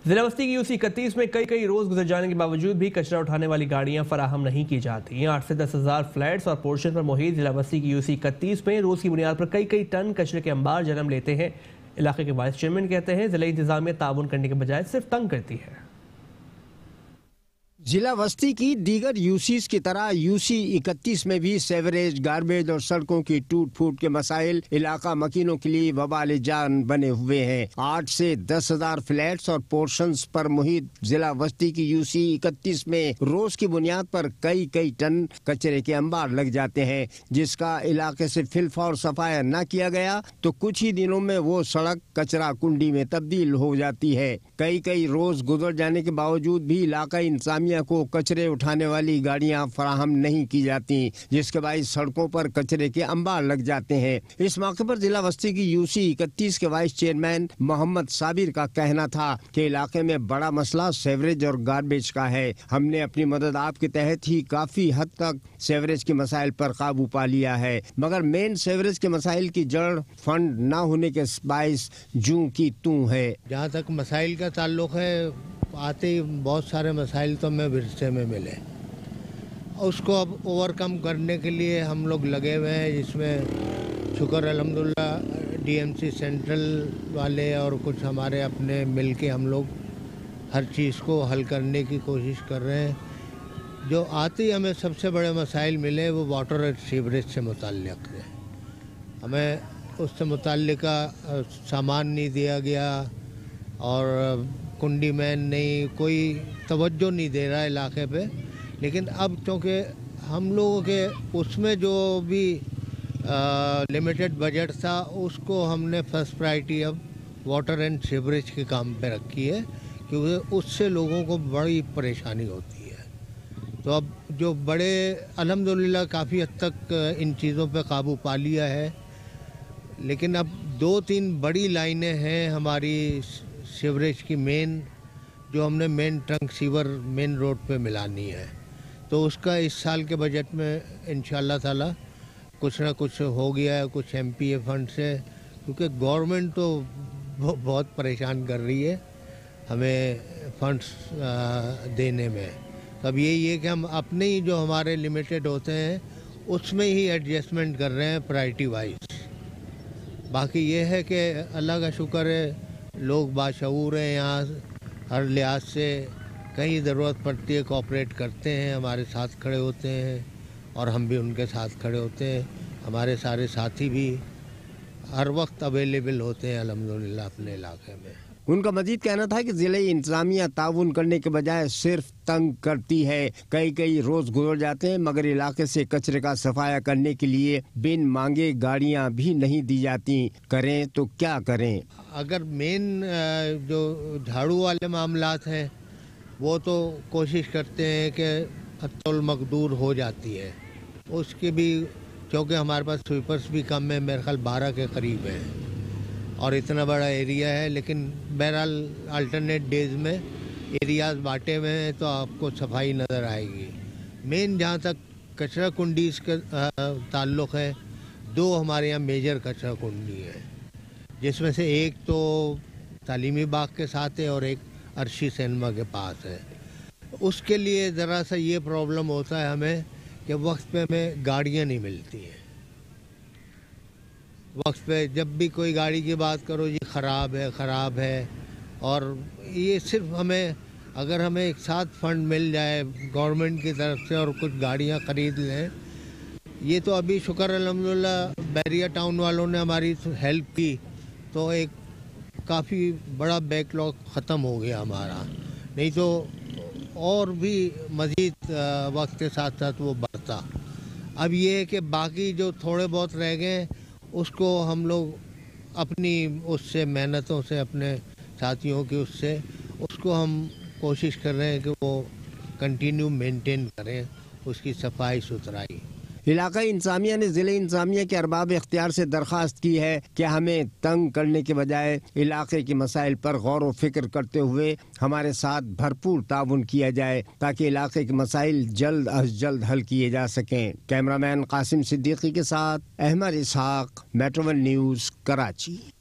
ضلع بستی کی UC 31 میں کئی روز گزر جانے کے باوجود بھی کچرا اٹھانے والی گاڑیاں فراہم نہیں کی جاتی ہیں۔ 8 سے 10 ہزار فلیٹس اور پورشن پر محیط ضلع بستی کی UC 31 میں روز کی بنیاد پر کئی ٹن کچرے کے انبار جنم لیتے ہیں۔ علاقے کے وائس چیئرمین کہتے ہیں ضلعی انتظامیہ تعاون کرنے کے بجائے صرف تنگ کرتی ہے۔ ضلع وسطی کی دیگر UCs کی طرح UC 31 میں بھی سیوریج، گاربیج اور سڑکوں کی ٹوٹ پھوٹ کے مسائل علاقہ مکینوں کے لیے وبال جان بنے ہوئے ہیں۔ 8 سے 10 ہزار فلیٹس اور پورشنز پر محیط ضلع وسطی کی UC 31 میں روز کی بنیاد پر کئی ٹن کچرے کے انبار لگ جاتے ہیں، جس کا علاقے سے فی الفور صفایا نہ کیا گیا تو کچھ ہی دنوں میں وہ سڑک کچرا کنڈی میں تبدیل ہو جاتی ہے۔ کئی روز گزر جانے کے باوجود بھی علاقائی انتظامیہ کو کچرے اٹھانے والی گاڑیاں فراہم نہیں کی جاتی، جس کے باعث سڑکوں پر کچرے کے انبار لگ جاتے ہیں۔ اس موقع پر ضلع وسطی کی UC 31 کے وائس چیئرمین محمد صابر کا کہنا تھا کہ علاقے میں بڑا مسئلہ سیوریج اور گاربیج کا ہے۔ ہم نے اپنی مدد آپ کے تحت ہی کافی حد تک سیوریج کے مسائل پر قابو پا لیا ہے، مگر مین سیوریج کے مسائل کی جڑ فنڈ نہ ہونے کے باعث جوں کی توں ہے۔ جہاں تک مسائل کا تعلق ہے، آتے ہی بہت سارے مسائل تو ہمیں ورثے میں ملے، اس کو اب اوور کم کرنے کے لیے ہم لوگ لگے ہوئے ہیں، جس میں شکر الحمدللہ DMC سینٹرل والے اور کچھ ہمارے اپنے مل کے ہم لوگ ہر چیز کو حل کرنے کی کوشش کر رہے ہیں۔ جو آتے ہی ہمیں سب سے بڑے مسائل ملے وہ واٹر اور سیوریج سے متعلق ہے۔ ہمیں اس سے متعلقہ سامان نہیں دیا گیا اور کنڈی مین نہیں، کوئی توجہ نہیں دے رہا علاقے پہ، لیکن اب چونکہ ہم لوگوں کے اس میں جو بھی لمیٹڈ بجٹ تھا، اس کو ہم نے فرسٹ پرائرٹی اب واٹر اینڈ سیوریج کے کام پہ رکھی ہے، کیونکہ اس سے لوگوں کو بڑی پریشانی ہوتی ہے۔ تو اب جو بڑے الحمدللہ کافی حد تک ان چیزوں پہ قابو پا لیا ہے، لیکن اب 2-3 بڑی لائنیں ہیں ہماری سیوریج کی مین، جو ہم نے main trunk sewer main road پہ ملانی ہے، تو اس کا اس سال کے بجٹ میں انشاءاللہ تعالی کچھ نہ کچھ ہو گیا ہے، کچھ MPA فنڈ سے، کیونکہ گورنمنٹ تو بہت پریشان کر رہی ہے ہمیں فنڈس دینے میں۔ تو اب یہی ہے کہ ہم اپنے ہی جو ہمارے لمیٹڈ ہوتے ہیں اس میں ہی ایڈجسٹمنٹ کر رہے ہیں پرائرٹی وائز۔ باقی یہ ہے کہ اللہ کا شکر ہے، لوگ باشعور ہیں یہاں، ہر لحاظ سے کہیں ضرورت پڑتی ہے کوآپریٹ کرتے ہیں، ہمارے ساتھ کھڑے ہوتے ہیں اور ہم بھی ان کے ساتھ کھڑے ہوتے ہیں۔ ہمارے سارے ساتھی بھی ہر وقت اویلیبل ہوتے ہیں الحمدللہ اپنے علاقے میں۔ ان کا مزید کہنا تھا کہ ضلعی انتظامیہ تعاون کرنے کے بجائے صرف تنگ کرتی ہے۔ کئی روز گزر جاتے ہیں مگر علاقے سے کچرے کا صفایا کرنے کے لیے بن مانگے گاڑیاں بھی نہیں دی جاتی، کریں تو کیا کریں؟ اگر مین جو جھاڑو والے معاملات ہیں وہ تو کوشش کرتے ہیں کہ حتی المقدور ہو جاتی ہے، اس کی بھی، کیونکہ ہمارے پاس سویپرز بھی کم ہیں، میرے خیال 12 کے قریب ہیں اور اتنا بڑا ایریا ہے، لیکن بہرحال الٹرنیٹ ڈیز میں ایریاز بانٹے ہوئے ہیں تو آپ کو صفائی نظر آئے گی۔ مین جہاں تک کچرا کنڈیز کا تعلق ہے، 2 ہمارے یہاں میجر کچرا کنڈی ہے، جس میں سے ایک تو تعلیمی باغ کے ساتھ ہے اور ایک عرشی سینما کے پاس ہے۔ اس کے لیے ذرا سا یہ پرابلم ہوتا ہے ہمیں کہ وقت پہ ہمیں گاڑیاں نہیں ملتی ہیں۔ وقت پہ جب بھی کوئی گاڑی کی بات کرو، یہ خراب ہے، اور یہ صرف اگر ہمیں ایک ساتھ فنڈ مل جائے گورنمنٹ کی طرف سے اور کچھ گاڑیاں خرید لیں، یہ تو ابھی شکر الحمدللہ بیریا ٹاؤن والوں نے ہماری ہیلپ کی تو ایک کافی بڑا بیک لاگ ختم ہو گیا ہمارا، نہیں تو اور بھی مزید وقت کے ساتھ ساتھ وہ بڑھتا۔ اب یہ ہے کہ باقی جو تھوڑے بہت رہ گئے اس کو ہم لوگ اپنی اس سے محنتوں سے، اپنے ساتھیوں کی اس کو ہم کوشش کر رہے ہیں کہ وہ کنٹینیو مینٹین کریں اس کی صفائی ستھرائی۔ علاقائی انتظامیہ نے ضلع انتظامیہ کے ارباب اختیار سے درخواست کی ہے کہ ہمیں تنگ کرنے کے بجائے علاقے کے مسائل پر غور و فکر کرتے ہوئے ہمارے ساتھ بھرپور تعاون کیا جائے تاکہ علاقے کے مسائل جلد از جلد حل کیے جا سکیں۔ کیمرہ مین قاسم صدیقی کے ساتھ Ahmed Ishaq, metro one news, Karachi.